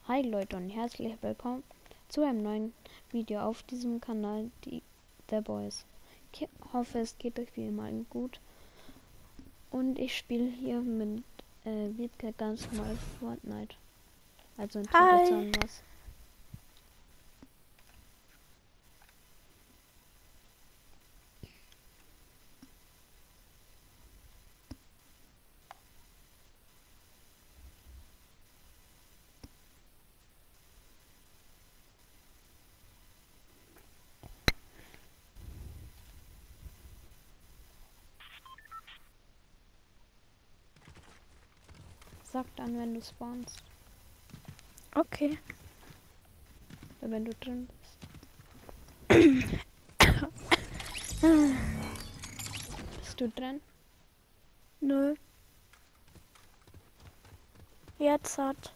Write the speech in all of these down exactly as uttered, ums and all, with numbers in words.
Hi Leute und herzlich willkommen zu einem neuen Video auf diesem Kanal, die The Boys. Ich hoffe, es geht euch wie immer gut. Und ich spiele hier mit äh, Wiebke ganz normal Fortnite. Also interessiert Hi. was. Sag dann, wenn du spawnst. Okay. Oder wenn du drin bist. Bist du drin? Nö. Jetzt hat.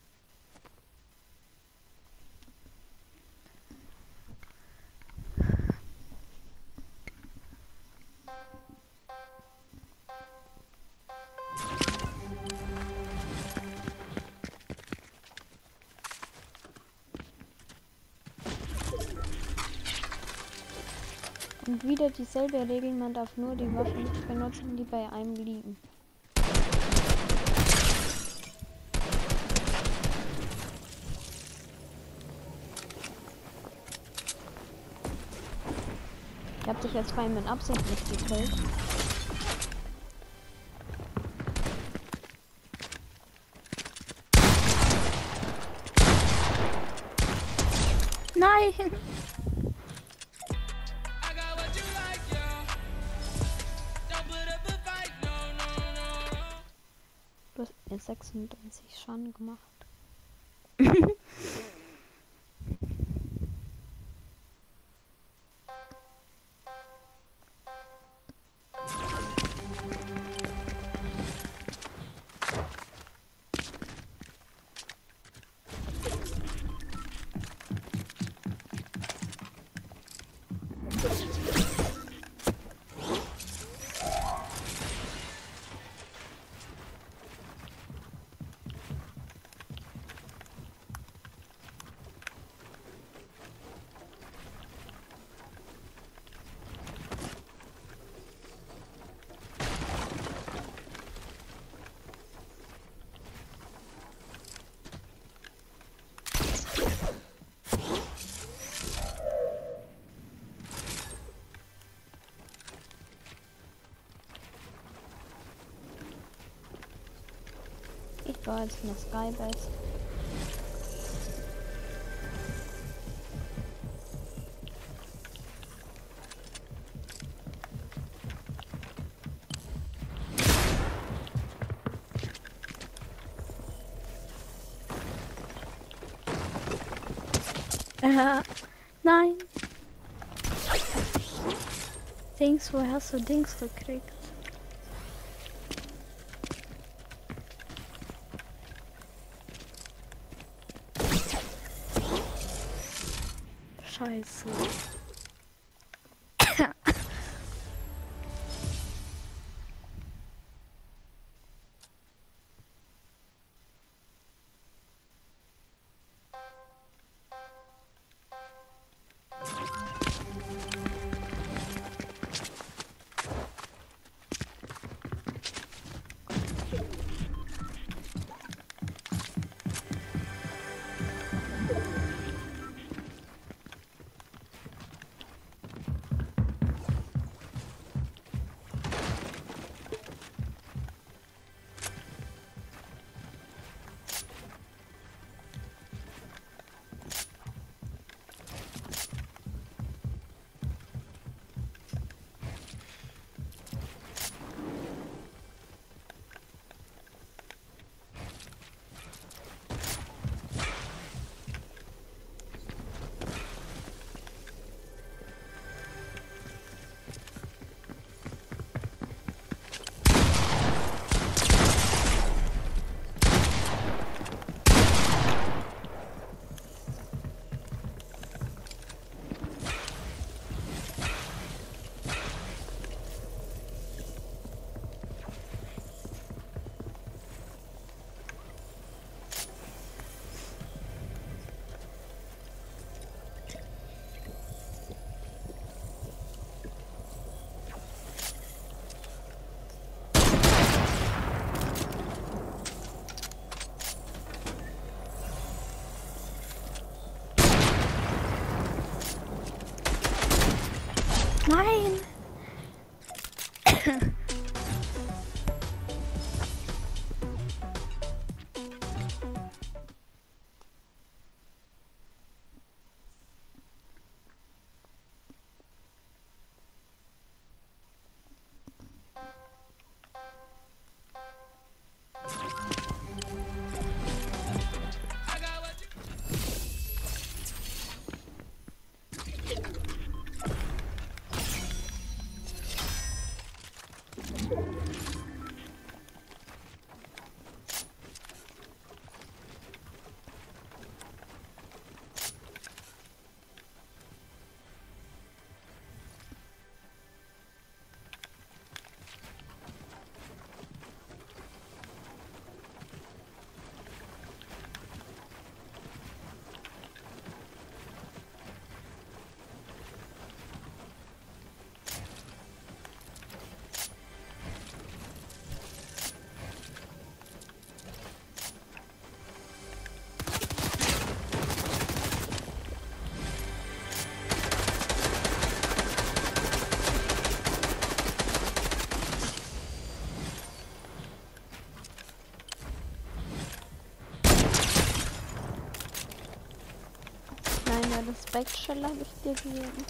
Und wieder dieselbe Regel, man darf nur die Waffen nicht benutzen, die bei einem liegen. Ich hab dich jetzt vor allem in Absicht nicht gekillt. Nein. Du hast mir sechsunddreißig Schaden gemacht. Ich war jetzt in der Skybase. Äh, nein. Dings, woher hast du Dings gekriegt? Scheiße. das Backshell habe ich dir gegeben.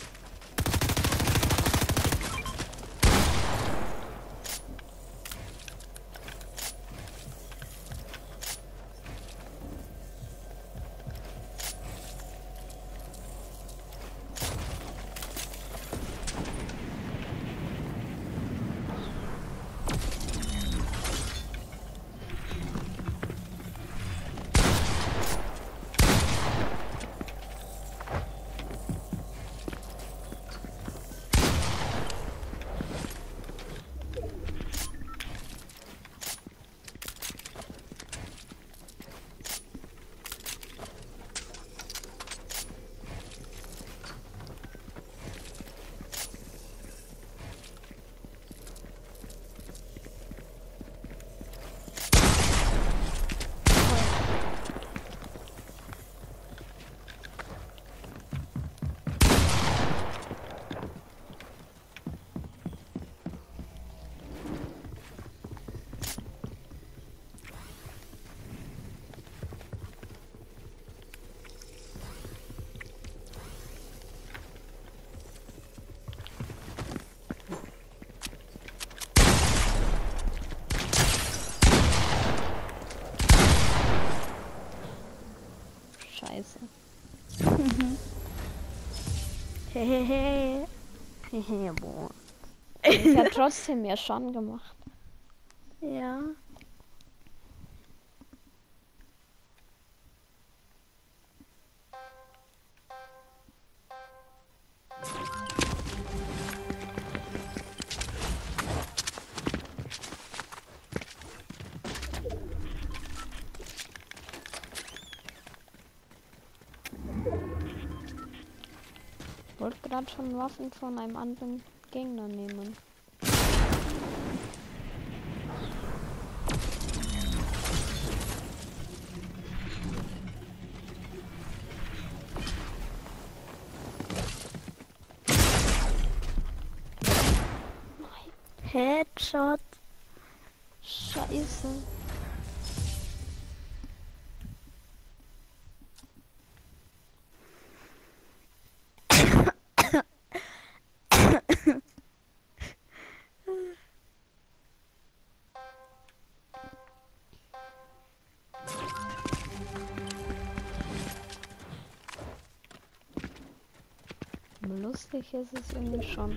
Scheiße. Hehehe. Hehe, boah. Ich habe trotzdem mehr Schaden gemacht. Ja. Ich wollte gerade schon Waffen von einem anderen Gegner nehmen. Headshot. Scheiße. Lustig ist es irgendwie schon.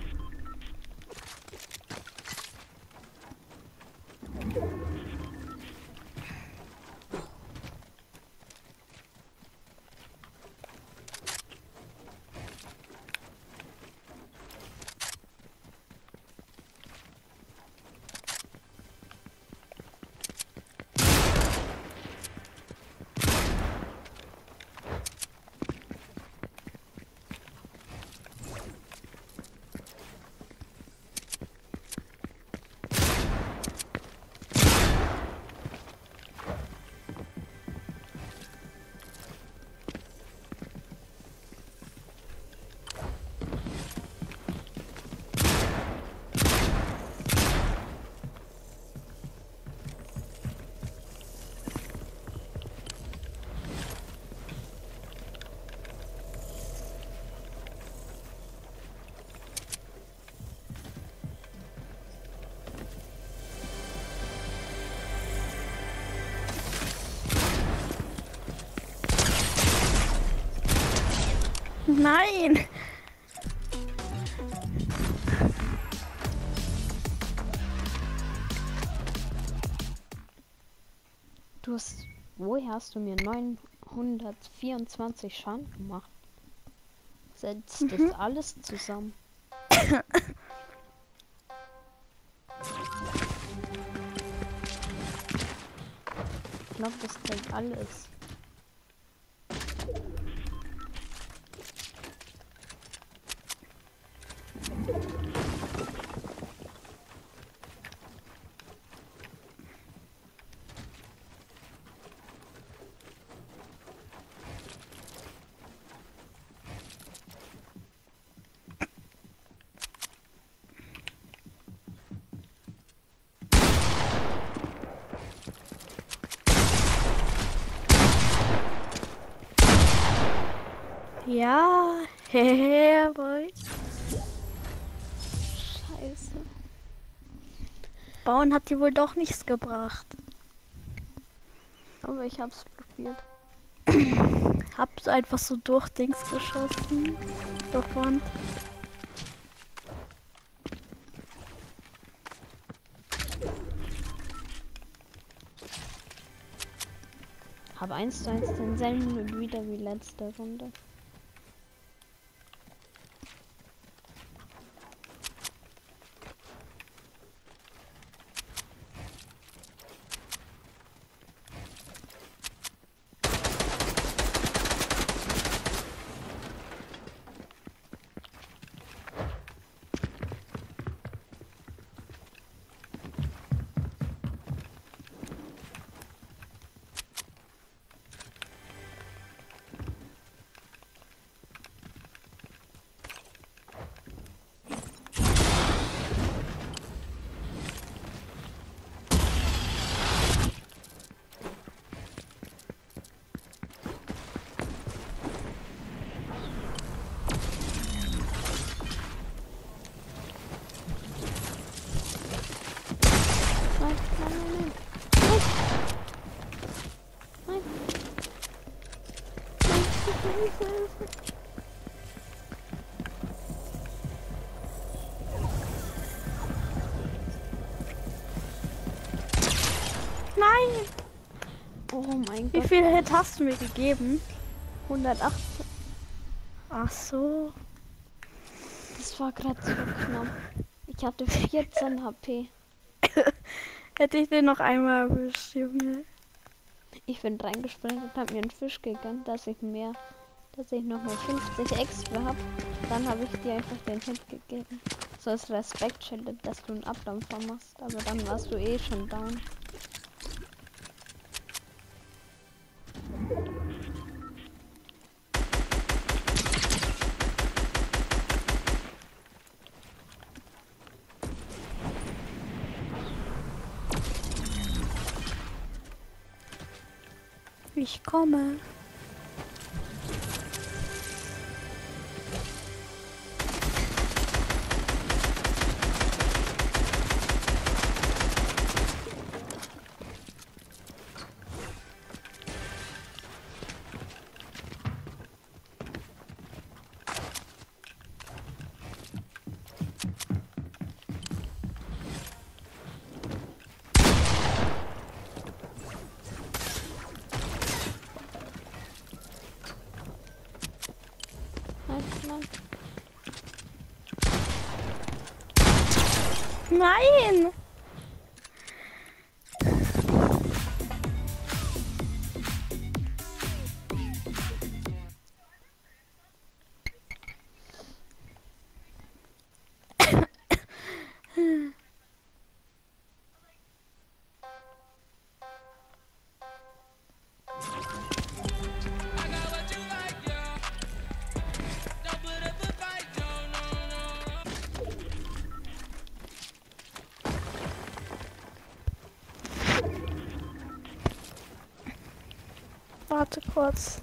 Nein. Du hast, woher hast du mir neunhundertvierundzwanzig Schaden gemacht? Setzt das Mhm. alles zusammen? Ich glaube, das zählt alles. Ja, hehe, boy. Scheiße. Bauen hat dir wohl doch nichts gebracht. Aber ich hab's probiert. Hab's einfach so durch Dings geschossen. Davon. Habe eins zu eins denselben Loot wieder wie letzte Runde. Nein, nein, nein, nein. Nein. Nein. Nein, Hilfe, Hilfe. Nein! Oh mein Wie Gott. viel Hit hast du mir gegeben? hundertachtzehn. Ach so. Das war gerade so knapp. Ich hatte vierzehn H P. Hätte ich den noch einmal erwischt, Junge. Ich bin reingesprungen und habe mir einen Fisch gegönnt, dass ich mehr, dass ich noch mal fünfzig extra habe. Dann habe ich dir einfach den Hit gegeben. So als Respektschild, dass du einen Abdampfer machst. Aber dann warst du eh schon down. Ich komme. Nein, nein. Nein! Warte kurz.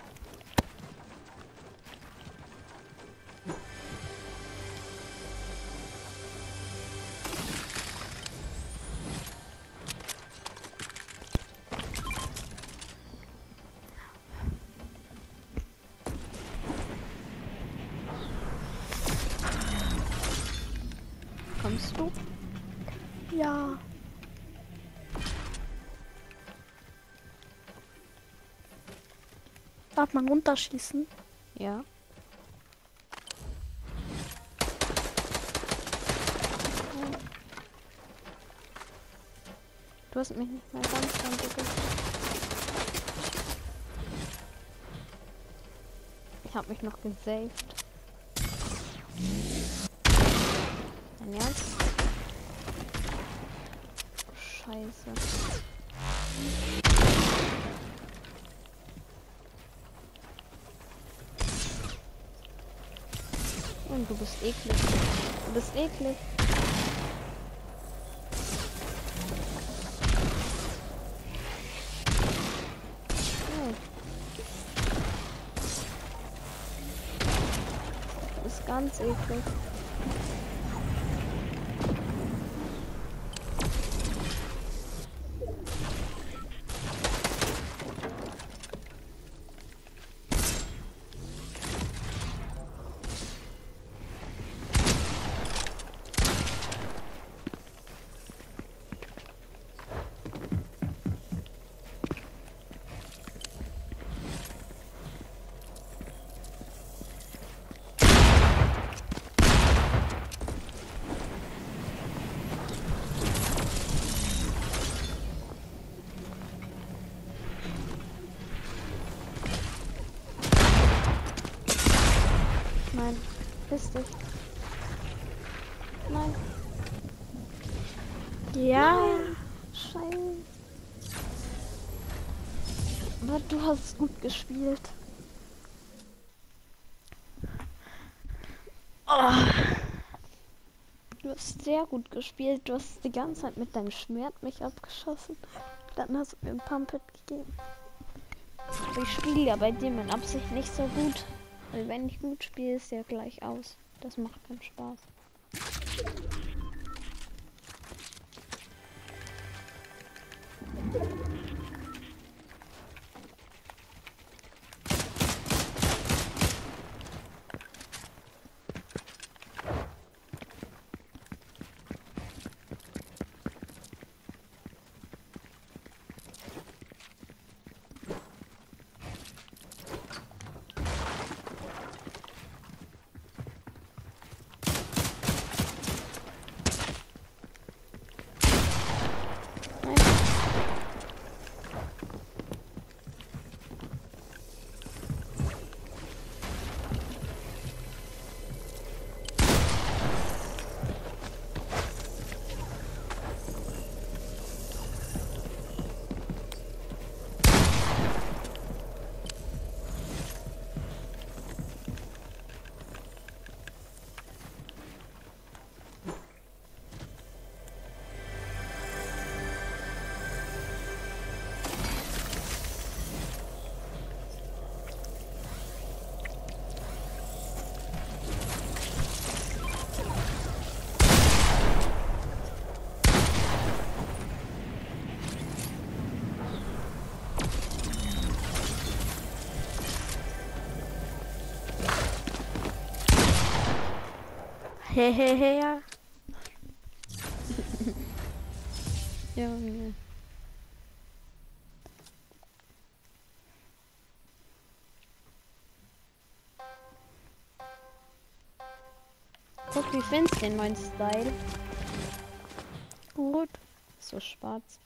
Kommst du? Ja. Darf man runterschießen? Ja. Du hast mich nicht mal ganz angeguckt. Ich hab mich noch gesaved. Dein Ernst? Scheiße. Und du bist eklig. Du bist eklig. Oh. Ganz eklig. Nein, bist dich. Nein. Ja. Nein. Scheiße. Aber du hast gut gespielt. Oh. Du hast sehr gut gespielt. Du hast die ganze Zeit mit deinem Schwert mich abgeschossen. Dann hast du mir ein Pumpet gegeben. Aber ich spiele ja bei dir mit Absicht nicht so gut. Weil wenn ich gut spiele, ist ja gleich aus. Das macht keinen Spaß. Hehehe, ja. Junge. Guck, wie findest du den neuen Style? Gut. So schwarz.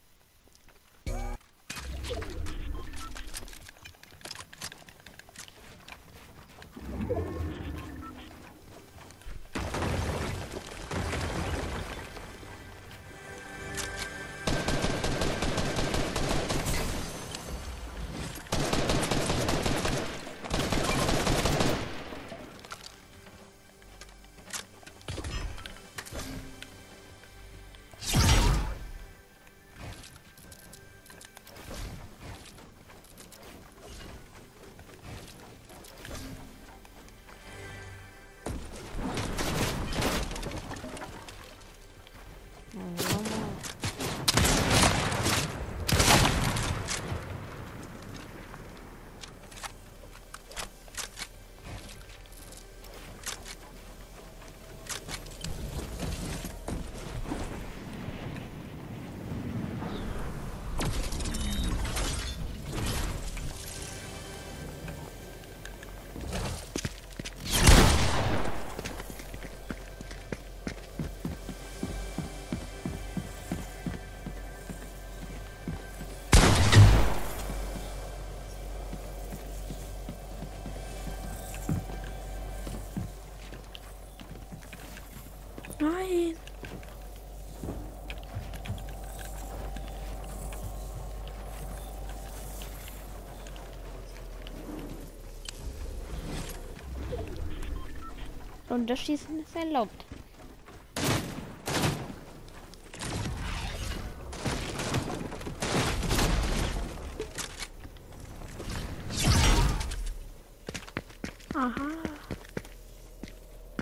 Nein. Und das Schießen ist erlaubt. Aha.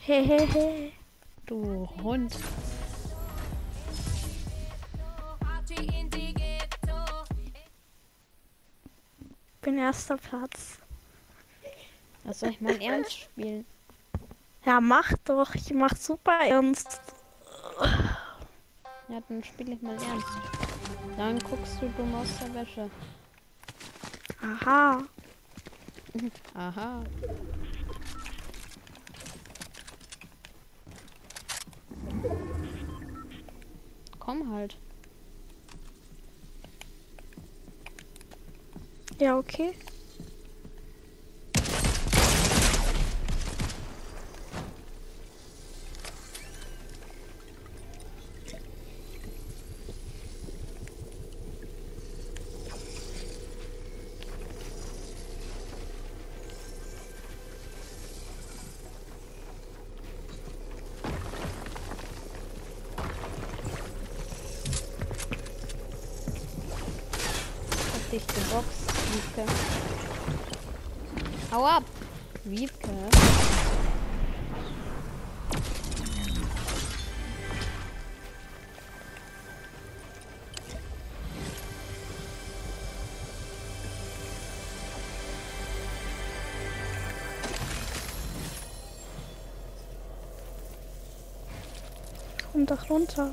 Hehehe. Du Hund. Bin erster Platz. Was soll ich mal ernst spielen? Ja, mach doch. Ich mach super ernst. Ja, dann spiele ich mal ernst. Dann guckst du dumm aus der Wäsche. Aha. Aha. Komm halt. Ja, okay. Dichte Box, Wiebke. Hau ab! Wiebke. Komm doch runter.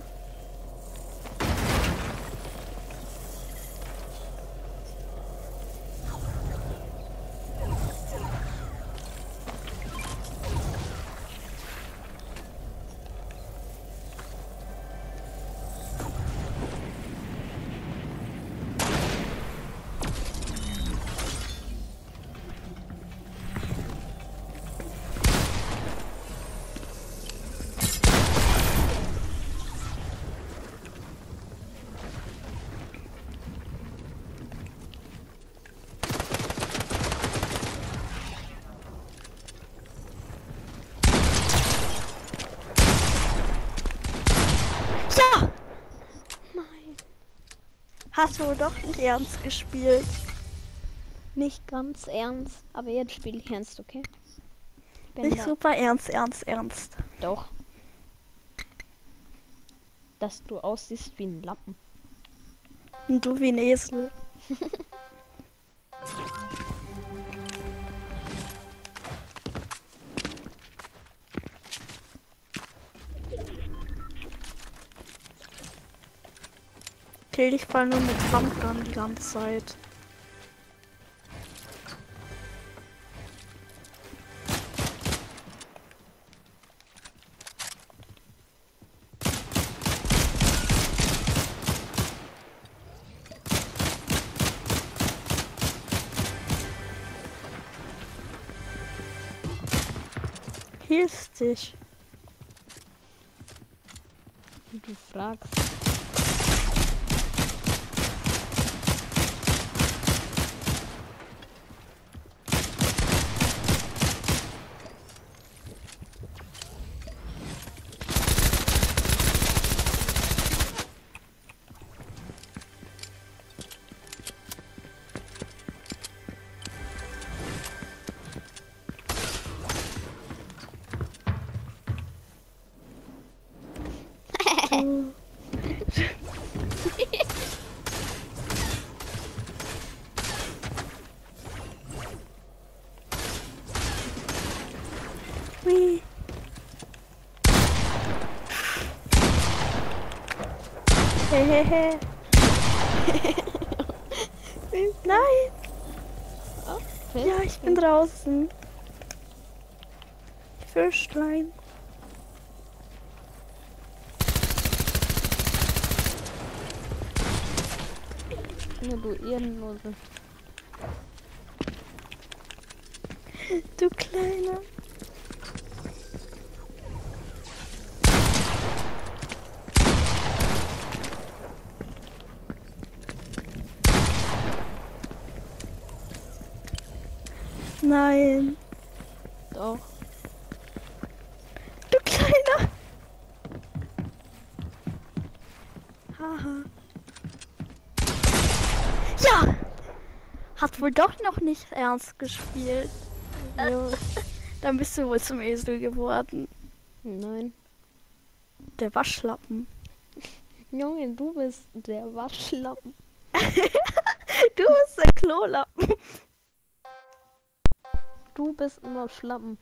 Ja! Nein. Hast du doch nicht ernst gespielt. Nicht ganz ernst. Aber jetzt spiele ich ernst, okay? Bin Nicht da. super ernst, ernst, ernst. Doch. Dass du aussiehst wie ein Lappen. Und du wie ein Esel. Okay, ich fall nur mit Pumpgun die ganze Zeit. Hilfst dich. Wie du fragst. Hui. Hehehe. Nein. Oh, Ja, ich bin draußen. Fischlein. Ja, du Ehrenlose. Du Kleiner. Nein. Doch. Du Kleiner. Haha. Ja. Hat wohl doch noch nicht ernst gespielt. Jo. Dann bist du wohl zum Esel geworden. Nein. Der Waschlappen. Junge, du bist der Waschlappen. Du bist der Klolappen. Du bist immer Schlappen.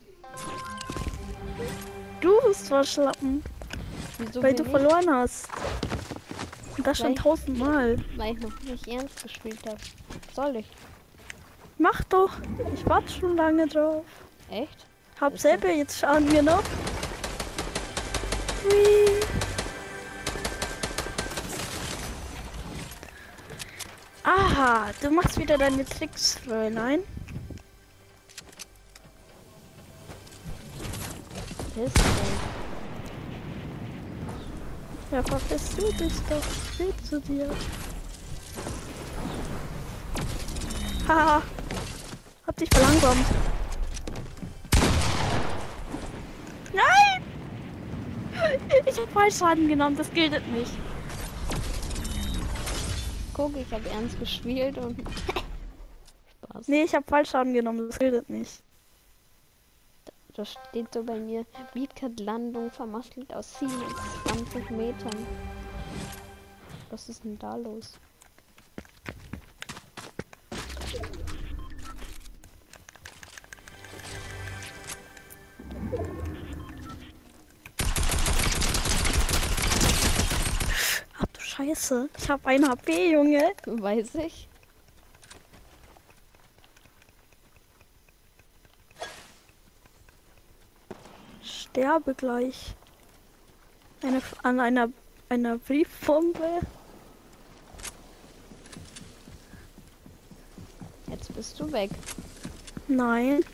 Du bist Waschlappen. Wieso Weil bin du verloren hast. Und das schon Weil- tausendmal. ich? Weil ich noch nicht ernst gespielt habe. Soll ich? Mach doch. Ich warte schon lange drauf. Echt? Hab Ist selber, jetzt schauen wir noch. Hui. Aha, du machst wieder deine Tricks, Fräulein. Piss dich. Ja, verpiss du dich doch. Ich will zu dir. Haha. Hab dich verlangsamt. Nein! Ich hab Fallschaden genommen, das gilt nicht. Guck, ich habe ernst gespielt und Spaß. Nee, ich hab Fallschaden genommen, das gilt nicht. Das steht so bei mir. Beatcat Landung vermasselt aus siebenundzwanzig Metern. Was ist denn da los? Ach du Scheiße, ich hab ein H P, Junge. Weiß ich. Sterbe gleich. Eine, an einer, einer Briefbombe. Jetzt bist du weg. Nein.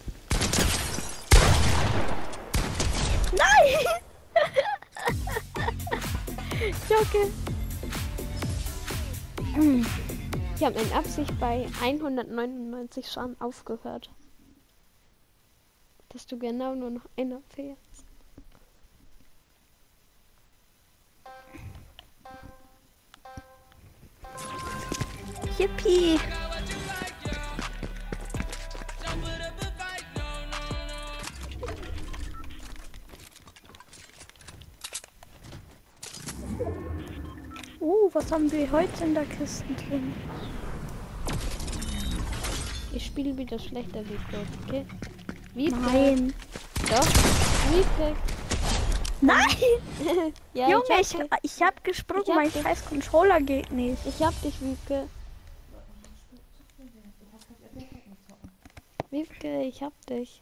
Nein! Jocke. Hm. Ich habe in Absicht bei hundertneunundneunzig Schaden aufgehört. Dass du genau nur noch ein H P hast. Yippie. Uh, was haben wir heute in der Kiste drin? Ich spiele wieder schlechter wie Gott, okay? Wie Nein. Doch. Wie Nein! Ja, Junge, ich ich, hab, dich. ich hab gesprungen, Ich hab mein dich. scheiß Controller geht nicht. Ich hab dich, Wiebke. Wiebke, ich hab dich.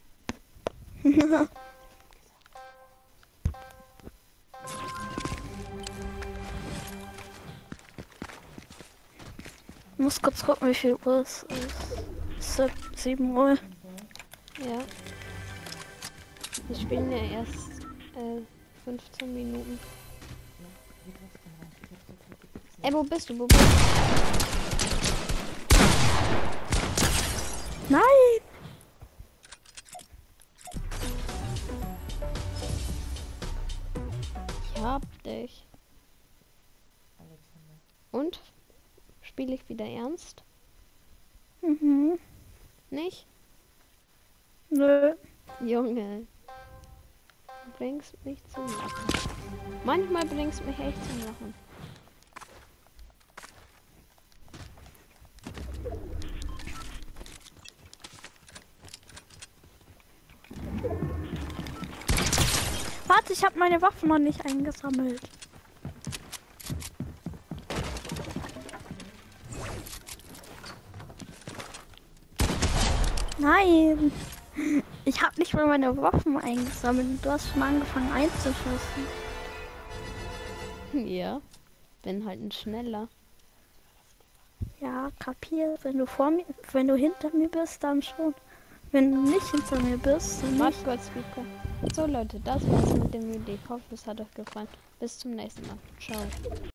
Ich muss kurz gucken, wie viel Uhr es ist. Es ist sieben Uhr. Ja. Wir spielen ja erst äh, fünfzehn Minuten. Ey, wo bist du? Wo bist du? Nein! Ich hab dich. Und? Spiele ich wieder ernst? Mhm. Nicht? Nö. Junge. Du bringst mich zum Lachen. Manchmal bringst mich echt zum Lachen. Warte, ich habe meine Waffen noch nicht eingesammelt. Nein! Ich habe nicht mal meine Waffen eingesammelt. Du hast schon angefangen einzuschießen. Ja. Bin halt ein Schneller. Ja, kapier. Wenn du vor mir, wenn du hinter mir bist, dann schon. Wenn du nicht hinter mir bist, dann Warte nicht. kurz, Wiebke. So Leute, das war's mit dem Video. Ich hoffe, es hat euch gefallen. Bis zum nächsten Mal. Ciao.